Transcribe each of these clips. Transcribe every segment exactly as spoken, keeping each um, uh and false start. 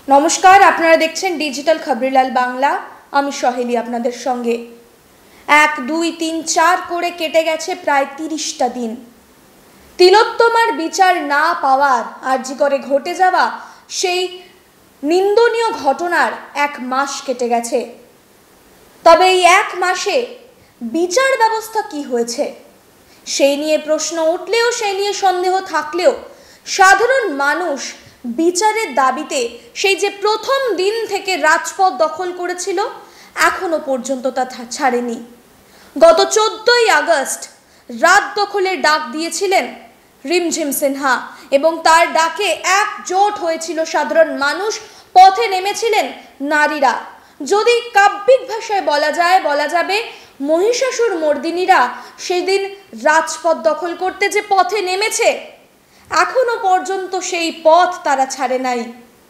नमस्कार, आपनारा देखছেন डिजिटल खबरीलाल बांगला। आमी सहेली आपनादेर संगे एक दुई तीन चार करे केटे गेছে प्राय त्रिशटा दिन। तिलोत्तमार विचार ना पाওয়ার आरजी करे घटे जावा सेई निंदनीय घटनार एक मास केटे गेছে। तबे এই एक मासे বিচার ব্যবস্থা কি হয়েছে সেই নিয়ে প্রশ্ন উঠলেও সেই নিয়ে সন্দেহ থাকলেও সাধারণ মানুষ বিচারের দাবিতে সেই যে প্রথম দিন থেকে রাজপথ দখল করেছিল এখনো পর্যন্ত তা ছাড়েনি। গত চোদ্দই আগস্ট রাত দখলের ডাক দিয়েছিলেন রিমঝিম সিনহা এবং তার ডাকে একজোট হয়েছিল সাধারণ মানুষ, পথে নেমেছিলেন নারীরা। যদি কাব্যিক ভাষায় বলা যায় বলা যাবে মহিষাসুর মর্দিনীরা সেদিন রাজপথ দখল করতে যে পথে নেমেছে এখনো পর্যন্ত সেই পথ তারা ছাড়ে নাই।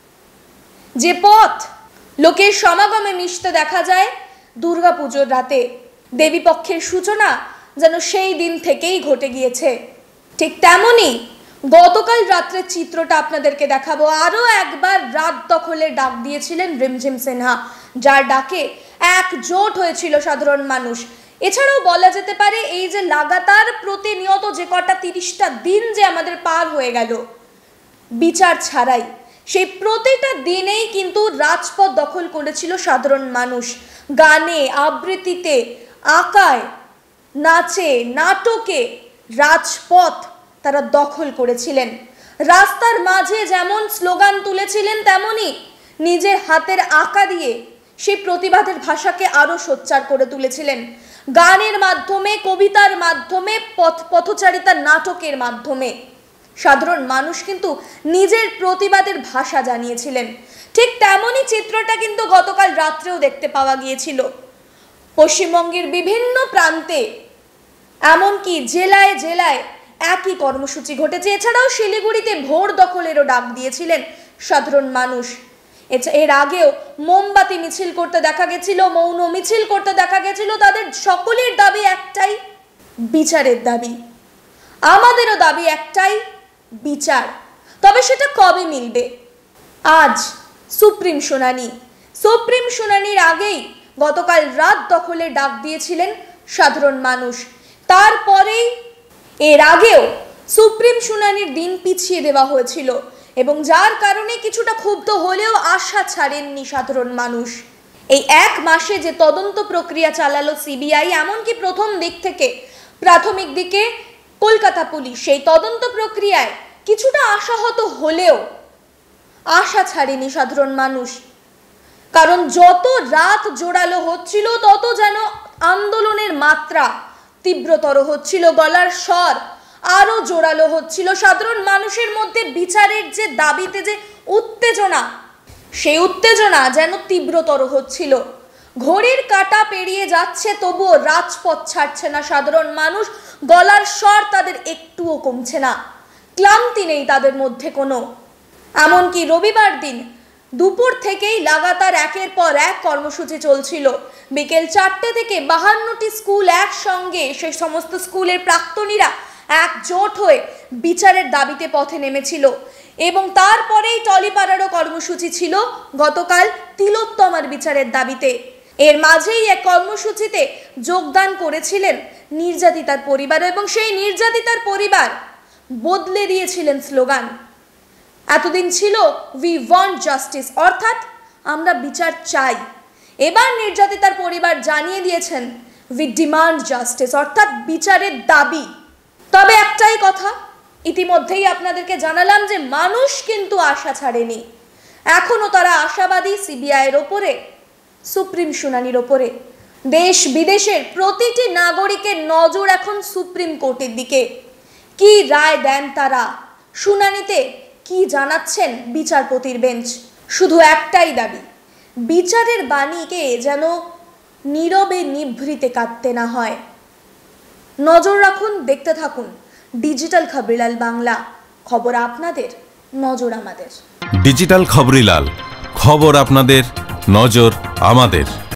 যে পথ লোকের সমাগমে মিশতে দেখা যায় দুর্গাপুজোর রাতে, দেবীপক্ষের সূচনা যেন সেই দিন থেকেই ঘটে গিয়েছে। ঠিক তেমনই গতকাল রাত্রের চিত্রটা আপনাদেরকে দেখাবো। আরও একবার রাত দখলের ডাক দিয়েছিলেন রিমঝিম সিনহা, যার ডাকে একজোট হয়েছিল সাধারণ মানুষ। এছাড়াও বলা যেতে পারে এই যে লাগাতার প্রতিনিয়ত যে কটা তিরিশটা দিন যে আমাদের পার হয়ে গেল বিচার ছাড়াই, সেই প্রতিটা দিনেই কিন্তু রাজপথ দখল করেছিল সাধারণ মানুষ। গানে, আবৃত্তিতে, আঁকায়, নাচে, নাটকে রাজপথ তারা দখল করেছিলেন। রাস্তার মাঝে যেমন স্লোগান তুলেছিলেন তেমনি নিজের হাতের আঁকা দিয়ে সেই প্রতিবাদের ভাষাকে আরো সোচ্চার করে তুলেছিলেন। গানের মাধ্যমে, কবিতার মাধ্যমে, পথ পথচারিতার নাটকের মাধ্যমে সাধারণ মানুষ কিন্তু নিজের প্রতিবাদের ভাষা জানিয়েছিলেন। ঠিক তেমনই চিত্রটা কিন্তু গতকাল রাত্রেও দেখতে পাওয়া গিয়েছিল। পশ্চিমবঙ্গের বিভিন্ন প্রান্তে এমনকি জেলায় জেলায় একই কর্মসূচি ঘটেছে। এছাড়াও শিলিগুড়িতে ভোর দখলেরও ডাক দিয়েছিলেন সাধারণ মানুষ। এর আগেও মোমবাতি মিছিল করতে দেখা গেছিল, মৌন মিছিল করতে দেখা গেছিল। তাদের সকলের দাবি একটাই, বিচারের দাবি। আমাদেরও দাবি একটাই, বিচার। তবে সেটা কবে মিলবে? আজ সুপ্রিম শুনানি। সুপ্রিম শুনানির আগেই গতকাল রাত দখলের ডাক দিয়েছিলেন সাধারণ মানুষ। তারপরেই এর আগেও সুপ্রিম শুনানির দিন পিছিয়ে দেওয়া হয়েছিল এবং যার কারণে কিছুটা ক্ষুব্ধ হলেও আশা ছাড়েননি সাধারণ মানুষ। এই এক মাসে যে তদন্ত প্রক্রিয়া চালালো সিবিআই, এমনকি প্রথম দিক থেকে প্রাথমিক দিকে কলকাতা পুলিশ, সেই তদন্ত প্রক্রিয়ায় কিছুটা আশাহত হলেও আশা ছাড়েনি সাধারণ মানুষ। কারণ যত রাত জোরালো হচ্ছিল তত যেন আন্দোলনের মাত্রা তীব্রতর হচ্ছিল, গলার স্বর আরো জোরালো হচ্ছিল। সাধারণ মানুষের মধ্যে বিচারের যে দাবিতে যে উত্তেজনা, সেই উত্তেজনা যেন তীব্রতর হচ্ছিল। ঘড়ির কাঁটা পেরিয়ে যাচ্ছে তবুও রাজপথ ছাড়ছে না সাধারণ মানুষ। গলার স্বর তাদের একটুও কমছে না, ক্লান্তি নেই তাদের মধ্যে কোনো। এমনকি রবিবার দিন দুপুর থেকেই লাগাতার একের পর এক কর্মসূচি চলছিল। বিকেল চারটে থেকে বাহান্নটি স্কুল একসঙ্গে, সেই সমস্ত স্কুলের প্রাক্তনীরা একজোট হয়ে বিচারের দাবিতে পথে নেমেছিল এবং তারপরেই টলিপাড়ারও কর্মসূচি ছিল গতকাল তিলোত্তমার বিচারের দাবিতে। এর মাঝেই এক কর্মসূচিতে যোগদান করেছিলেন নির্যাতিতার পরিবার এবং সেই নির্যাতিতার পরিবার বদলে দিয়েছিলেন স্লোগান। এতদিন ছিল উই ওয়ান্ট জাস্টিস, অর্থাৎ আমরা বিচার চাই। এবার নির্যাতিতার পরিবার জানিয়ে দিয়েছেন উই ডিমান্ড জাস্টিস, অর্থাৎ বিচারের দাবি। তবে একটাই কথা, ইতিমধ্যেই আপনাদেরকে জানালাম যে মানুষ কিন্তু আশা ছাড়েনি। এখনো তারা আশাবাদী সিবিআইয়ের ওপরে, সুপ্রিম শুনানির ওপরে। দেশ বিদেশের প্রতিটি নাগরিকের নজর এখন সুপ্রিম কোর্টের দিকে। কি রায় দেন তারা? শুনানিতে কি জানাচ্ছেন বিচারপতির বেঞ্চ? শুধু একটাই দাবি, বিচারের বাণীকে যেন নীরবে নিভৃতে কাঁদতে না হয়। নজর রাখুন, দেখতে থাকুন ডিজিটাল খবরিলাল বাংলা। খবর আপনাদের, নজর আমাদের। ডিজিটাল খবরিলাল, খবর আপনাদের, নজর আমাদের।